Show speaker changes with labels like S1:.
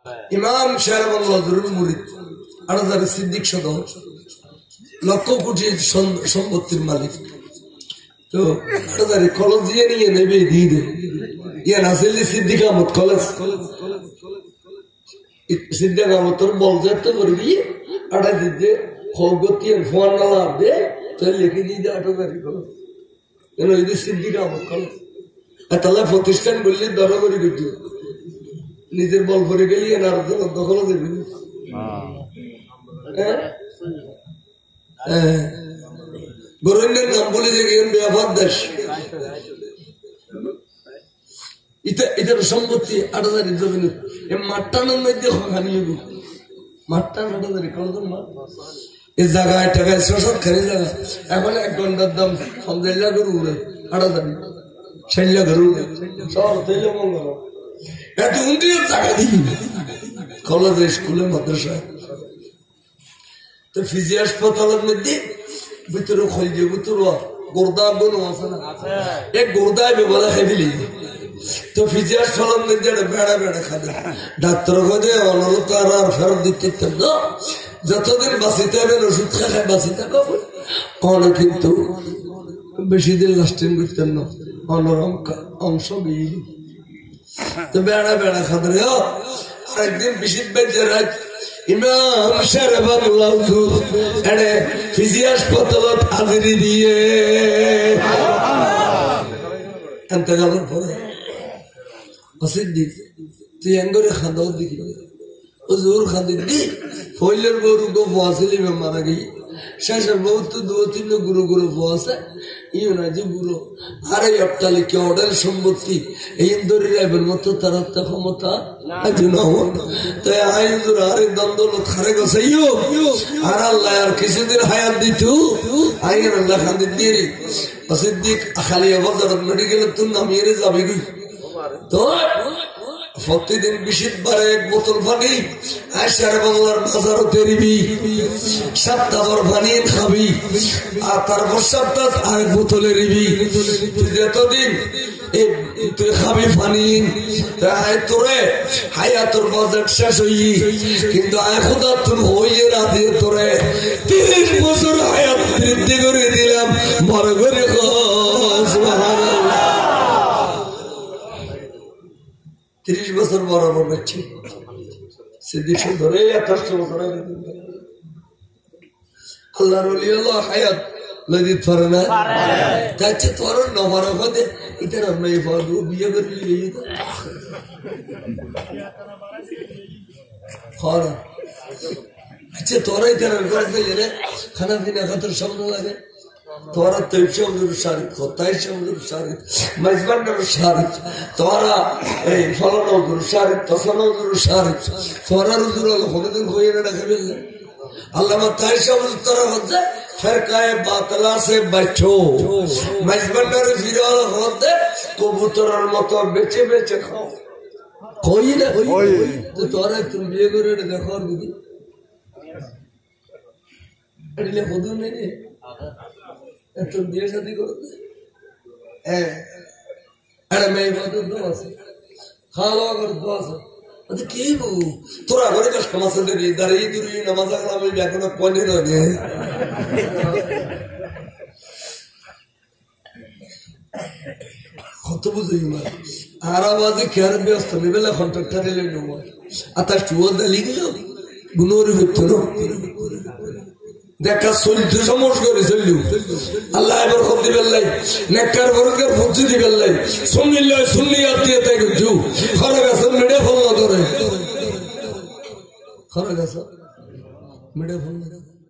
S1: ইমাম সাহেব আল্লাহর মুরিদ আড়াজারি সিদ্দিক সদর লক্ষ কোটি সম্পত্তির মালিক। তো আড়াজারি কলেজ দিয়ে নিয়ে নেবে দিয়ে দেবে ইয়ে নাসিল্লি সিদ্দিক আহমদ কলেজ সিদ্দিক আহমদ তোর বল যাতে করবি আটা দিতে খগতি ফোন লাভ দে তোর লিখে দিয়ে দে আড়াজারি কলেজ কেন এই সিদ্দিক আহমদ কলেজ তাহলে প্রতিষ্ঠান বললে দরবারি করতে নিজের বল করে গেলি আর দখলও দেবে গরুণের নাম বলে যে ব্যাপার দেশ এটার সম্পত্তি 8,000 জমি মাঠটানোর মধ্যে খানি মাঠটা 8,000 কোন মাঠ এই জায়গায় টাকায় 6-7 খানি জায়গা এখন 1 ঘন্টার দাম 50 লাখ গরু উড়ে 8,000 60 লাখ গরু উড়ে সব তেল মঙ্গল এত উন্নতির টাকা দিই কলেজে স্কুলে মাদ্রাসায় তো ফিজি হাসপাতালের মধ্যে ভিতরে খোল দিয়ে ভিতরে গোর্দা বোন আছে না এক গোর্দায় বেবলা খেবিলি তো ফিজি হাসপাতালের মধ্যে বেড়া বেড়া খাবে ডাক্তার খোঁজে অনুরোধ আর ফেরত দিতে না যতদিন বাঁচিতে হবেন ওষুধ খায় বাঁচিতে হবে অনে কিন্তু বেশি দিন লাস্টিং করতেন না অনর অংশ বেরিয়ে তো বেড়া বেড়া খাদরে একদিন বিশিদ বেঁচে রাখ ইমাম সাহেব ফিজি হাসপাতালত হাজিরি দিয়ে এতেকালের পরে তুই এঙ্গরে খাদাও দেখি ও জোর খাদি দি ফইলের গরু গো ফসলি মারা গিয়ে শেষের বউ তো 2-3 গুরু গুরু ফসে ইউ না যে গুরু আরে অট্টালিকা অর্ডার সম্পত্তি এই ইন্দোরি রাইবের মতো তার ক্ষমতা তাই আইন্দুর আরে দ্বন্দ্ব খারে গসাইও আর আল্লাহ আর কিছুদিন হায়াত দিত আইন আল্লাহ খাদি দিয়ে সিদ্দিক খালি বাজার মেডিকেল তুই নামিয়ে যাবে কি তো প্রতিদিন 20 বারে 1 বোতল পানি আইসার বাংলার বাজারও তেরিবি 7টা বার পানি খাবি আর তারপর 7টা 1 বোতলে রিবি যতদিন তুই খাবি পানি তাই তোরে হায়াতুর বাজেট শেষ হই কিন্তু আয় খোদা তুই হইয়ে রাতে তোরে 30 বছর হায়াত বৃদ্ধি করে দিলাম বড় করে সুবহানাল্লাহ 30 বছর বড় বাচ্চি সিদ্দিক ধরে 28 বছর আল্লাহর ওলি আল্লাহ হায়াত লদি পারে না তাই তোর নবর হতে ইতার নাই ফাদু বিয়ে করলি খানা আচ্ছা তোরাই তার ঘর থেকে রে খানা পিনা খাতর শব্দ লাগে তোরা 23 শারিক 27 শারিক মেজবান্ডার শারিক তোরা এই ফলানো শারিক তসনো শারিক তোরা রুজুর হলদিন হয়ে না খাবেন আল্লামা তাইশাবুল তোরা হচ্ছে ফেরকায়ে বাতলা সে বচো মেজবান্ডার ফিরল হতে কবুতরের মতো বেঁচে বেঁচে খাও কই না তো তোরা তুমি বিয়ে করে দেখো আর বুঝি এদিকে বদল নেই এত বিয়ে শাদী করতে আরে মেয়ে বাদর দো আছে খাওয়া করে দো আছে আচ্ছা কি বাবু তোরা ঘরে বেশ ক্ষমাসে দেবি দাঁড়িয়ে দূরে নামাজ আমি এখনো পয়নি নয় কত বুঝি আর আওয়াজে খেয়ার ব্যস্ত নেবেলা কন্ট্রাক্টার নিলে নেবো আর তার চুয়া দালি গেল গুণরে হতো না দেখা চলতে সমস করে চললু আল্লাহ এবার খব দিবেন লাই নেককার বরকের ফুচি দিবেন লাই শুনলিল্লাহ শুনলি আত্মীয় তাই কিছু খরা গাছ মেডে ফল না ধরে খরা গাছ মেডে ফল না